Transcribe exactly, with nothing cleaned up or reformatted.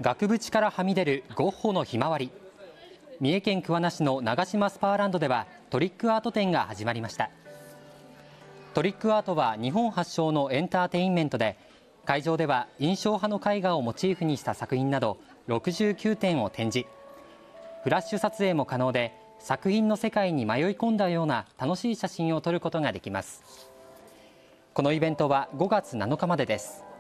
額縁からはみ出るゴッホのひまわり。三重県桑名市の長島スパーランドではトリックアート展が始まりました。トリックアートは日本発祥のエンターテインメントで、会場では印象派の絵画をモチーフにした作品などろくじゅうきゅうてんを展示。フラッシュ撮影も可能で、作品の世界に迷い込んだような楽しい写真を撮ることができます。このイベントはごがつなのかまでです。